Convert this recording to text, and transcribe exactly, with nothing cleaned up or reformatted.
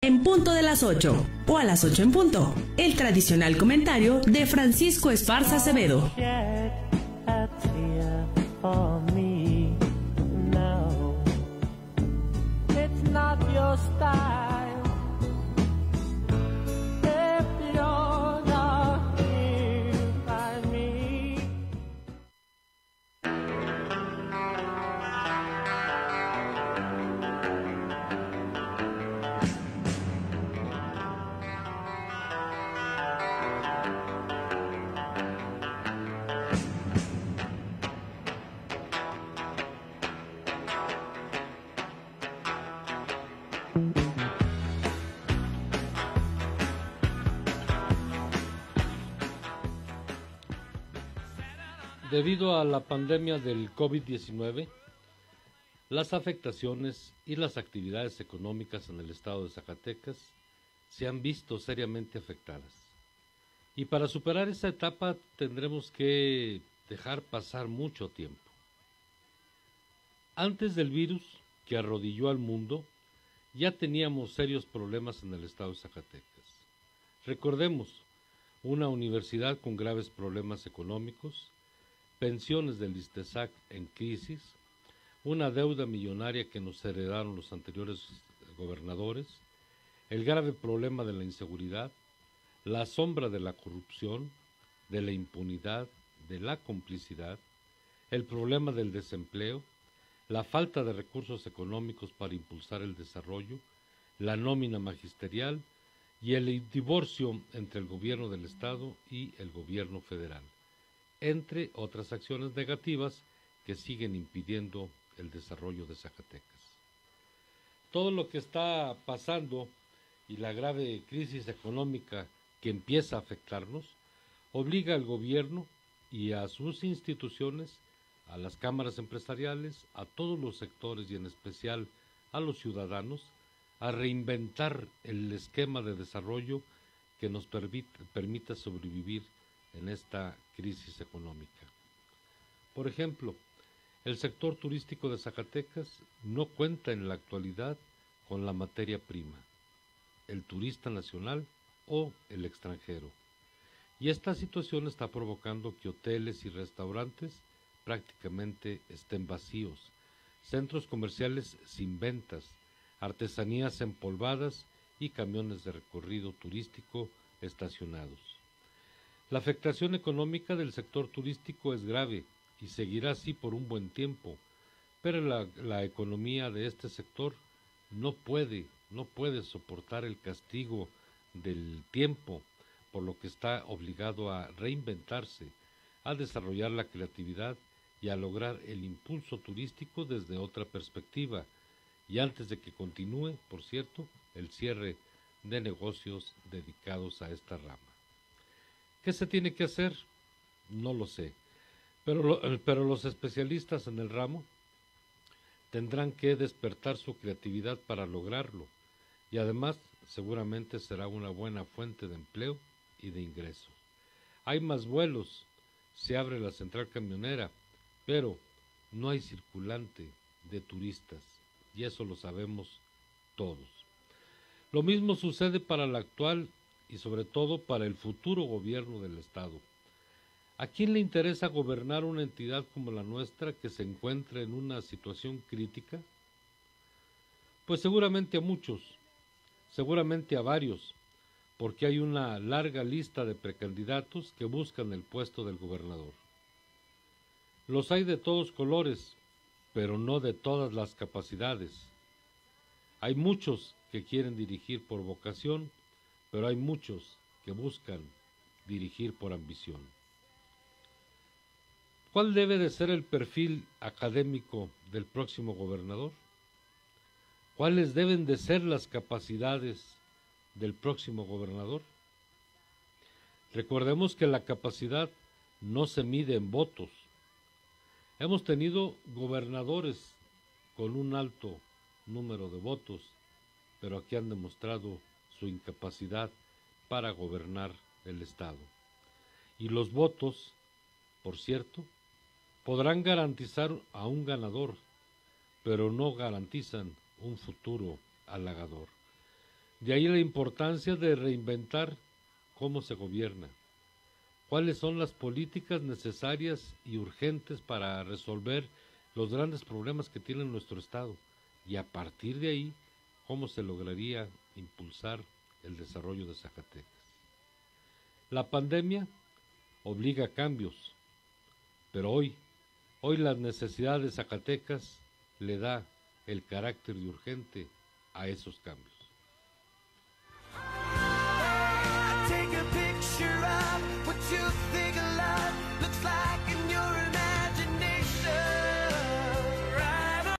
En punto de las ocho o a las ocho en punto, el tradicional comentario de Francisco Esparza Acevedo. Debido a la pandemia del COVID diecinueve, las afectaciones y las actividades económicas en el estado de Zacatecas se han visto seriamente afectadas. Y para superar esa etapa tendremos que dejar pasar mucho tiempo. Antes del virus que arrodilló al mundo, ya teníamos serios problemas en el estado de Zacatecas. Recordemos, una universidad con graves problemas económicos, pensiones del ISTESAC en crisis, una deuda millonaria que nos heredaron los anteriores gobernadores, el grave problema de la inseguridad, la sombra de la corrupción, de la impunidad, de la complicidad, el problema del desempleo, la falta de recursos económicos para impulsar el desarrollo, la nómina magisterial y el divorcio entre el gobierno del Estado y el gobierno federal, entre otras acciones negativas que siguen impidiendo el desarrollo de Zacatecas. Todo lo que está pasando y la grave crisis económica que empieza a afectarnos obliga al gobierno y a sus instituciones, a las cámaras empresariales, a todos los sectores y en especial a los ciudadanos, a reinventar el esquema de desarrollo que nos permita, permita sobrevivir en esta crisis económica. Por ejemplo, el sector turístico de Zacatecas no cuenta en la actualidad con la materia prima, el turista nacional o el extranjero. Y esta situación está provocando que hoteles y restaurantes prácticamente estén vacíos, centros comerciales sin ventas, artesanías empolvadas y camiones de recorrido turístico estacionados. La afectación económica del sector turístico es grave y seguirá así por un buen tiempo, pero la, la economía de este sector no puede, no puede soportar el castigo del tiempo, por lo que está obligado a reinventarse, a desarrollar la creatividad y a lograr el impulso turístico desde otra perspectiva, y antes de que continúe, por cierto, el cierre de negocios dedicados a esta rama. ¿Qué se tiene que hacer? No lo sé, pero, lo, pero los especialistas en el ramo tendrán que despertar su creatividad para lograrlo, y además seguramente será una buena fuente de empleo y de ingresos. Hay más vuelos, se abre la central camionera, pero no hay circulante de turistas, y eso lo sabemos todos. Lo mismo sucede para el actual y sobre todo para el futuro gobierno del Estado. ¿A quién le interesa gobernar una entidad como la nuestra que se encuentra en una situación crítica? Pues seguramente a muchos, seguramente a varios, porque hay una larga lista de precandidatos que buscan el puesto del gobernador. Los hay de todos colores, pero no de todas las capacidades. Hay muchos que quieren dirigir por vocación, pero hay muchos que buscan dirigir por ambición. ¿Cuál debe de ser el perfil académico del próximo gobernador? ¿Cuáles deben de ser las capacidades del próximo gobernador? Recordemos que la capacidad no se mide en votos. Hemos tenido gobernadores con un alto número de votos, pero aquí han demostrado su incapacidad para gobernar el Estado. Y los votos, por cierto, podrán garantizar a un ganador, pero no garantizan un futuro halagador. De ahí la importancia de reinventar cómo se gobierna, cuáles son las políticas necesarias y urgentes para resolver los grandes problemas que tiene nuestro Estado, y a partir de ahí, cómo se lograría impulsar el desarrollo de Zacatecas. La pandemia obliga a cambios, pero hoy, hoy la necesidad de Zacatecas le da el carácter de urgente a esos cambios.